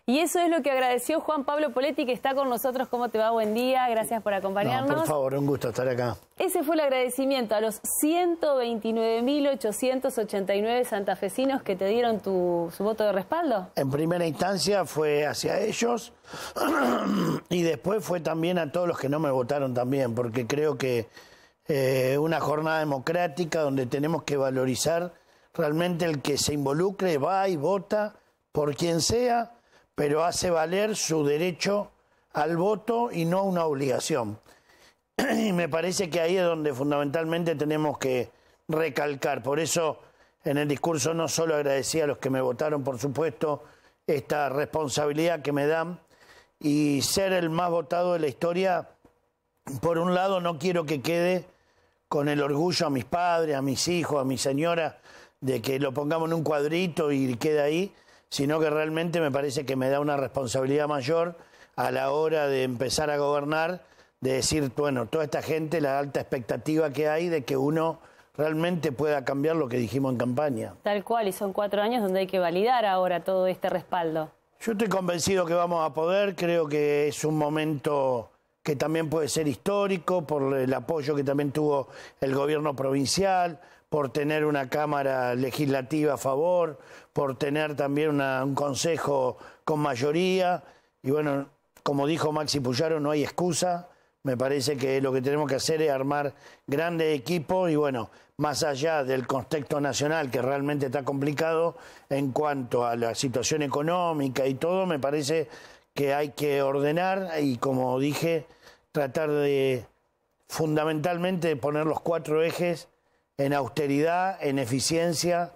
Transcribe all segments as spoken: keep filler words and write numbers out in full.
Y eso es lo que agradeció Juan Pablo Poletti, que está con nosotros. ¿Cómo te va? Buen día, gracias por acompañarnos. No, por favor, un gusto estar acá. Ese fue el agradecimiento a los ciento veintinueve mil ochocientos ochenta y nueve santafesinos que te dieron tu, su voto de respaldo. En primera instancia fue hacia ellos y después fue también a todos los que no me votaron también, porque creo que eh, una jornada democrática donde tenemos que valorizar realmente el que se involucre, va y vota por quien sea, pero hace valer su derecho al voto y no una obligación. Y me parece que ahí es donde fundamentalmente tenemos que recalcar. Por eso en el discurso no solo agradecí a los que me votaron, por supuesto, esta responsabilidad que me dan y ser el más votado de la historia. Por un lado no quiero que quede con el orgullo a mis padres, a mis hijos, a mi señora, de que lo pongamos en un cuadrito y quede ahí, sino que realmente me parece que me da una responsabilidad mayor a la hora de empezar a gobernar, de decir, bueno, toda esta gente, la alta expectativa que hay de que uno realmente pueda cambiar lo que dijimos en campaña. Tal cual, y son cuatro años donde hay que validar ahora todo este respaldo. Yo estoy convencido que vamos a poder, creo que es un momento que también puede ser histórico por el apoyo que también tuvo el gobierno provincial, por tener una Cámara Legislativa a favor, por tener también una, un Consejo con mayoría. Y bueno, como dijo Maxi Puyaro, no hay excusa. Me parece que lo que tenemos que hacer es armar grandes equipos y bueno, más allá del contexto nacional que realmente está complicado en cuanto a la situación económica y todo, me parece que hay que ordenar y, como dije, tratar de fundamentalmente poner los cuatro ejes en austeridad, en eficiencia,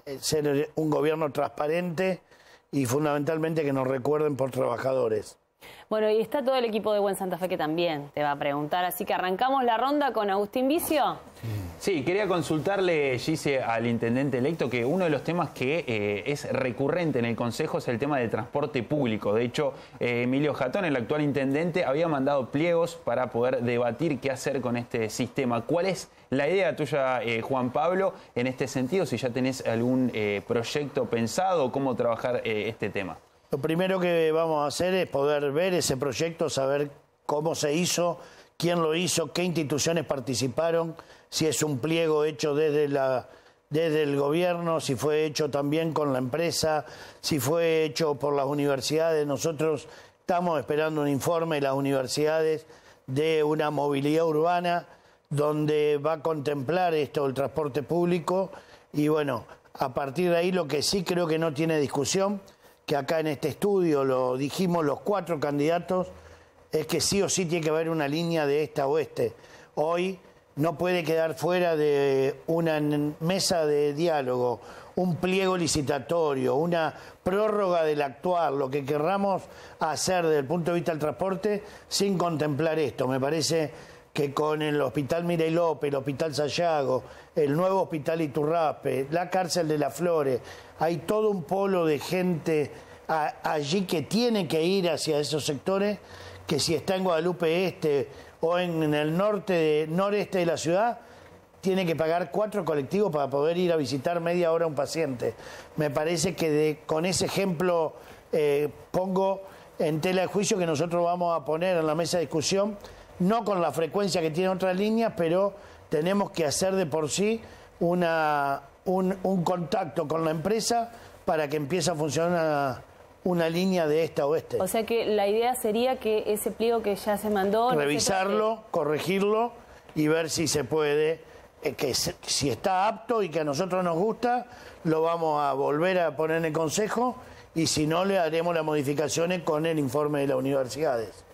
ser un gobierno transparente y fundamentalmente que nos recuerden por trabajadores. Bueno, y está todo el equipo de Buen Santa Fe que también te va a preguntar, así que arrancamos la ronda con Agustín Vicio. Sí, quería consultarle, Gise, al intendente electo, que uno de los temas que eh, es recurrente en el Consejo es el tema del transporte público. De hecho, eh, Emilio Jatón, el actual intendente, había mandado pliegos para poder debatir qué hacer con este sistema. ¿Cuál es la idea tuya, eh, Juan Pablo, en este sentido? Si ya tenés algún eh, proyecto pensado, cómo trabajar eh, este tema. Lo primero que vamos a hacer es poder ver ese proyecto, saber cómo se hizo, quién lo hizo, qué instituciones participaron, si es un pliego hecho desde, la, desde el gobierno, si fue hecho también con la empresa, si fue hecho por las universidades. Nosotros estamos esperando un informe de las universidades de una movilidad urbana donde va a contemplar esto del transporte público y bueno, a partir de ahí lo que sí creo que no tiene discusión, que acá en este estudio lo dijimos los cuatro candidatos, es que sí o sí tiene que haber una línea de este a oeste. Hoy no puede quedar fuera de una mesa de diálogo, un pliego licitatorio, una prórroga del actual, lo que querramos hacer desde el punto de vista del transporte sin contemplar esto. Me parece que con el Hospital Miray López, el Hospital Sayago, el nuevo Hospital Iturraspe, la Cárcel de las Flores, hay todo un polo de gente a, allí que tiene que ir hacia esos sectores, que si está en Guadalupe Este o en, en el norte de, noreste de la ciudad, tiene que pagar cuatro colectivos para poder ir a visitar media hora a un paciente. Me parece que de, con ese ejemplo eh, pongo en tela de juicio que nosotros vamos a poner en la mesa de discusión, no con la frecuencia que tienen otras líneas, pero tenemos que hacer de por sí una, un, un contacto con la empresa para que empiece a funcionar una, una línea de este a oeste. O sea que la idea sería que ese pliego que ya se mandó... Revisarlo, no corregirlo y ver si se puede, eh, que se, si está apto y que a nosotros nos gusta, lo vamos a volver a poner en el Consejo y si no, le haremos las modificaciones con el informe de las universidades.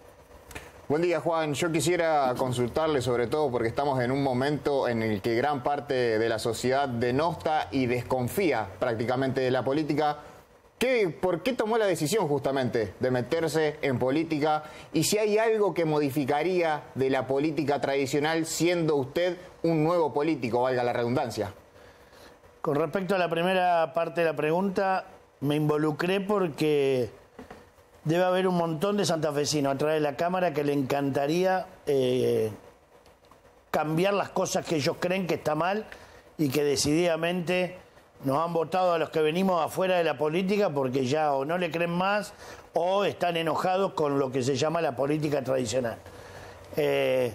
Buen día, Juan. Yo quisiera consultarle sobre todo porque estamos en un momento en el que gran parte de la sociedad denosta y desconfía prácticamente de la política. ¿Qué, ¿Por qué tomó la decisión justamente de meterse en política? Y si hay algo que modificaría de la política tradicional siendo usted un nuevo político, valga la redundancia. Con respecto a la primera parte de la pregunta, me involucré porque debe haber un montón de santafesinos a través de la Cámara que le encantaría eh, cambiar las cosas que ellos creen que está mal y que decididamente nos han votado a los que venimos afuera de la política porque ya o no le creen más o están enojados con lo que se llama la política tradicional. Eh,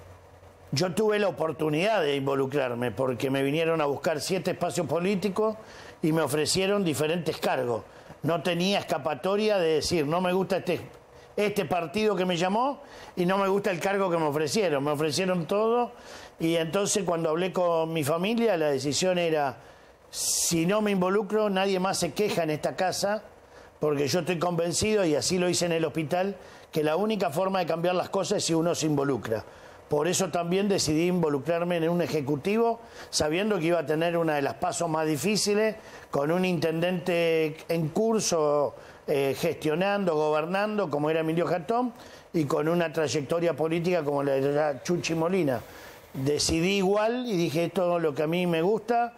yo tuve la oportunidad de involucrarme porque me vinieron a buscar siete espacios políticos y me ofrecieron diferentes cargos. No tenía escapatoria de decir, no me gusta este, este partido que me llamó y no me gusta el cargo que me ofrecieron. Me ofrecieron todo y entonces cuando hablé con mi familia la decisión era, si no me involucro nadie más se queja en esta casa, porque yo estoy convencido, y así lo hice en el hospital, que la única forma de cambiar las cosas es si uno se involucra. Por eso también decidí involucrarme en un ejecutivo, sabiendo que iba a tener una de las pasos más difíciles, con un intendente en curso, eh, gestionando, gobernando, como era Emilio Jatón, y con una trayectoria política como la de Chuchi Molina. Decidí igual y dije, esto es lo que a mí me gusta,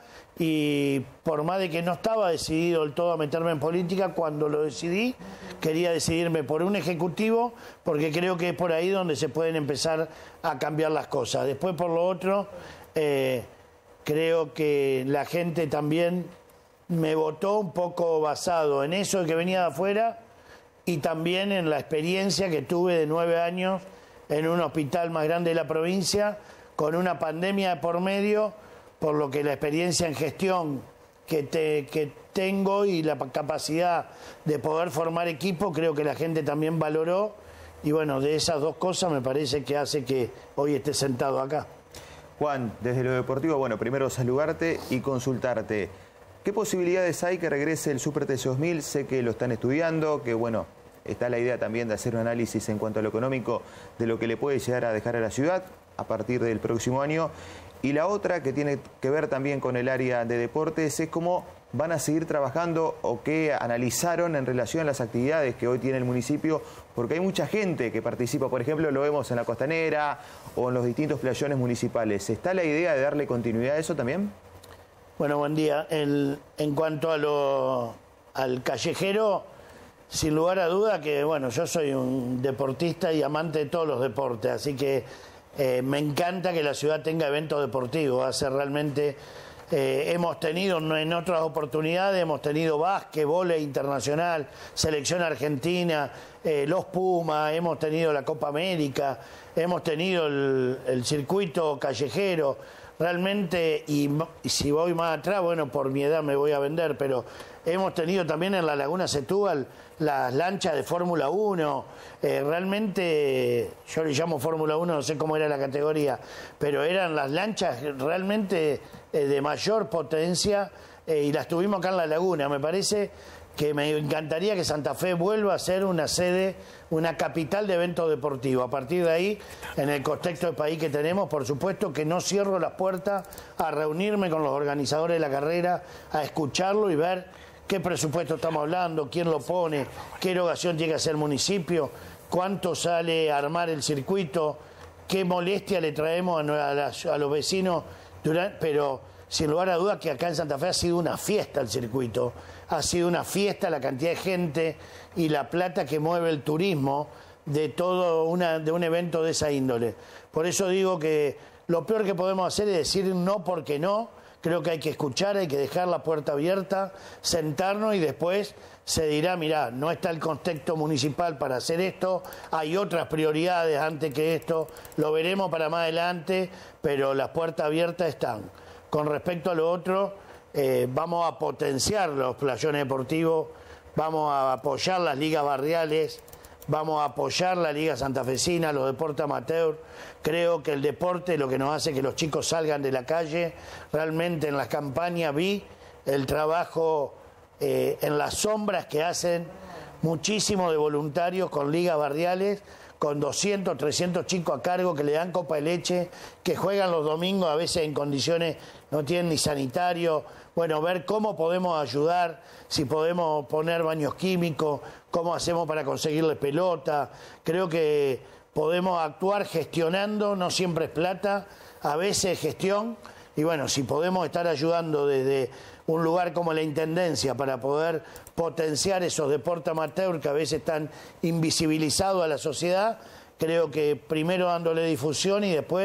y por más de que no estaba decidido del todo a meterme en política, cuando lo decidí, quería decidirme por un ejecutivo, porque creo que es por ahí donde se pueden empezar a cambiar las cosas. Después, por lo otro, eh, creo que la gente también me votó un poco basado en eso de que venía de afuera y también en la experiencia que tuve de nueve años en un hospital más grande de la provincia, con una pandemia de por medio, por lo que la experiencia en gestión que, te, que tengo y la capacidad de poder formar equipo, creo que la gente también valoró. Y bueno, de esas dos cosas me parece que hace que hoy esté sentado acá. Juan, desde lo deportivo, bueno, primero saludarte y consultarte. ¿Qué posibilidades hay que regrese el Super T C dos mil? Sé que lo están estudiando, que bueno, está la idea también de hacer un análisis en cuanto a lo económico de lo que le puede llegar a dejar a la ciudad a partir del próximo año. Y la otra, que tiene que ver también con el área de deportes, es cómo van a seguir trabajando o qué analizaron en relación a las actividades que hoy tiene el municipio, porque hay mucha gente que participa, por ejemplo, lo vemos en la Costanera o en los distintos playones municipales. ¿Está la idea de darle continuidad a eso también? Bueno, buen día. El, en cuanto a lo, al callejero, sin lugar a duda que, bueno, yo soy un deportista y amante de todos los deportes, así que Eh, me encanta que la ciudad tenga eventos deportivos. Hace realmente, eh, hemos tenido en otras oportunidades, hemos tenido básquet, vóley internacional, selección argentina, eh, los Pumas, hemos tenido la Copa América, hemos tenido el, el circuito callejero. Realmente, y, y si voy más atrás, bueno, por mi edad me voy a vender, pero hemos tenido también en la Laguna Setúbal las lanchas de Fórmula uno. Eh, realmente, yo le llamo Fórmula uno, no sé cómo era la categoría, pero eran las lanchas realmente eh, de mayor potencia eh, y las tuvimos acá en la Laguna. Me parece que me encantaría que Santa Fe vuelva a ser una sede, una capital de eventos deportivos. A partir de ahí, en el contexto del país que tenemos, por supuesto que no cierro las puertas a reunirme con los organizadores de la carrera, a escucharlo y ver qué presupuesto estamos hablando, quién lo pone, qué erogación tiene que hacer el municipio, cuánto sale a armar el circuito, qué molestia le traemos a, las, a los vecinos, durante, pero sin lugar a dudas que acá en Santa Fe ha sido una fiesta el circuito, ha sido una fiesta la cantidad de gente y la plata que mueve el turismo de todo una, de un evento de esa índole. Por eso digo que lo peor que podemos hacer es decir no porque no. Creo que hay que escuchar, hay que dejar la puerta abierta, sentarnos y después se dirá, mirá, no está el contexto municipal para hacer esto, hay otras prioridades antes que esto, lo veremos para más adelante, pero las puertas abiertas están. Con respecto a lo otro, eh, vamos a potenciar los playones deportivos, vamos a apoyar las ligas barriales, vamos a apoyar la Liga Santafesina, los deportes amateur. Creo que el deporte es lo que nos hace que los chicos salgan de la calle. Realmente en las campañas vi el trabajo eh, en las sombras que hacen muchísimo de voluntarios con ligas barriales, con doscientos, trescientos chicos a cargo que le dan copa de leche, que juegan los domingos a veces en condiciones, no tienen ni sanitario. Bueno, ver cómo podemos ayudar, si podemos poner baños químicos, cómo hacemos para conseguirles pelota. Creo que podemos actuar gestionando, no siempre es plata, a veces es gestión. Y bueno, si podemos estar ayudando desde un lugar como la Intendencia para poder potenciar esos deportes amateur que a veces están invisibilizados a la sociedad, creo que primero dándole difusión y después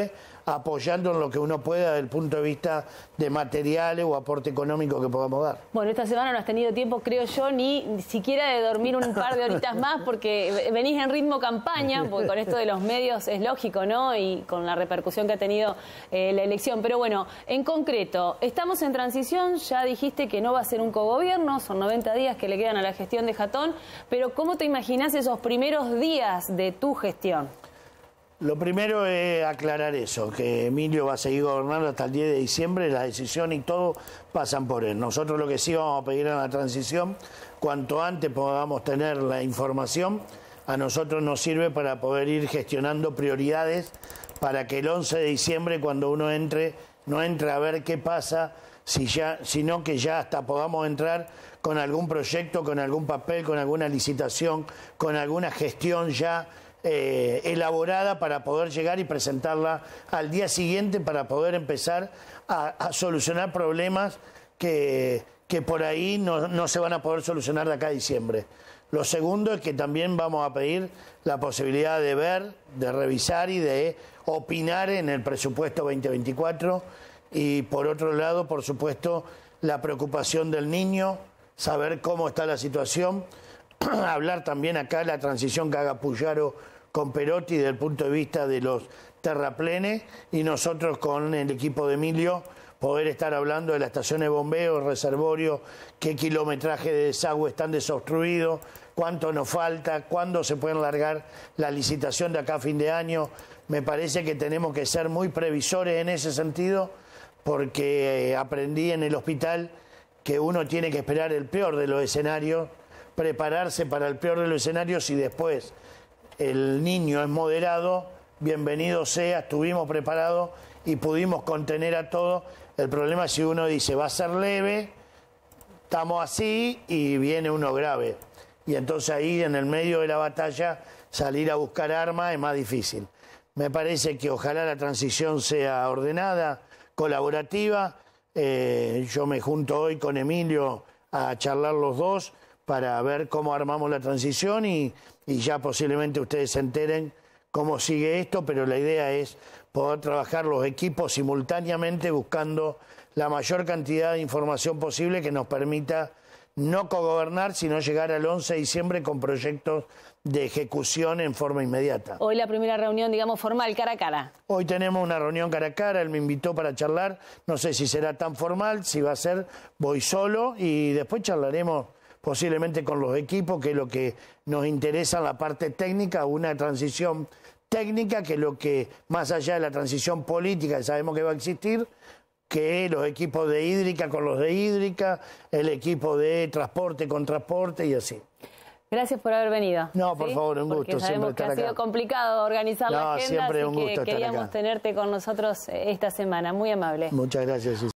apoyando en lo que uno pueda desde el punto de vista de materiales o aporte económico que podamos dar. Bueno, esta semana no has tenido tiempo, creo yo, ni siquiera de dormir un par de horitas más, porque venís en ritmo campaña, porque con esto de los medios es lógico, ¿no? Y con la repercusión que ha tenido eh, la elección. Pero bueno, en concreto, estamos en transición, ya dijiste que no va a ser un cogobierno, son noventa días que le quedan a la gestión de Jatón, pero ¿cómo te imaginás esos primeros días de tu gestión? Lo primero es aclarar eso, que Emilio va a seguir gobernando hasta el diez de diciembre, la decisión y todo pasan por él. Nosotros lo que sí vamos a pedir en la transición, cuanto antes podamos tener la información, a nosotros nos sirve para poder ir gestionando prioridades para que el once de diciembre, cuando uno entre, no entre a ver qué pasa, si ya, sino que ya hasta podamos entrar con algún proyecto, con algún papel, con alguna licitación, con alguna gestión ya Eh, elaborada para poder llegar y presentarla al día siguiente para poder empezar a, a solucionar problemas que, que por ahí no, no se van a poder solucionar de acá a diciembre. Lo segundo es que también vamos a pedir la posibilidad de ver, de revisar y de opinar en el presupuesto veinte veinticuatro y por otro lado, por supuesto, la preocupación del niño, saber cómo está la situación, hablar también acá de la transición que haga Puyaro con Perotti desde el punto de vista de los terraplenes y nosotros con el equipo de Emilio poder estar hablando de la estación de bombeo, el reservorio, qué kilometraje de desagüe están desobstruidos, cuánto nos falta, cuándo se pueden largar la licitación de acá a fin de año. Me parece que tenemos que ser muy previsores en ese sentido porque aprendí en el hospital que uno tiene que esperar el peor de los escenarios, prepararse para el peor de los escenarios y después el niño es moderado, bienvenido sea, estuvimos preparados y pudimos contener a todos. El problema es si uno dice va a ser leve, estamos así y viene uno grave. Y entonces ahí en el medio de la batalla salir a buscar armas es más difícil. Me parece que ojalá la transición sea ordenada, colaborativa. Eh, yo me junto hoy con Emilio a charlar los dos para ver cómo armamos la transición y, y ya posiblemente ustedes se enteren cómo sigue esto, pero la idea es poder trabajar los equipos simultáneamente buscando la mayor cantidad de información posible que nos permita no cogobernar, sino llegar al once de diciembre con proyectos de ejecución en forma inmediata. Hoy la primera reunión, digamos, formal, cara a cara. Hoy tenemos una reunión cara a cara, él me invitó para charlar, no sé si será tan formal, si va a ser, voy solo y después charlaremos posiblemente con los equipos, que es lo que nos interesa en la parte técnica, una transición técnica, que es lo que, más allá de la transición política, que sabemos que va a existir, que los equipos de hídrica con los de hídrica, el equipo de transporte con transporte y así. Gracias por haber venido. No, por ¿sí? favor, un gusto. Porque sabemos siempre estar que ha sido acá. complicado organizar no, la agenda, siempre así un gusto que estar queríamos acá. tenerte con nosotros esta semana. Muy amable. Muchas gracias.